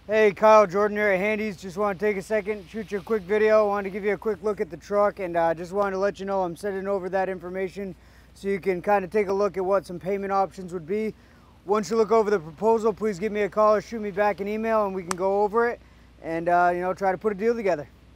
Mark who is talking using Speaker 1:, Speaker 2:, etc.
Speaker 1: Hey, Kyle, Jordan here at Handy's. Just want to take a second, shoot you a quick video. I wanted to give you a quick look at the truck, and just wanted to let you know I'm sending over that information so you can kind of take a look at what some payment options would be. Once you look over the proposal, please give me a call or shoot me back an email and we can go over it and try to put a deal together.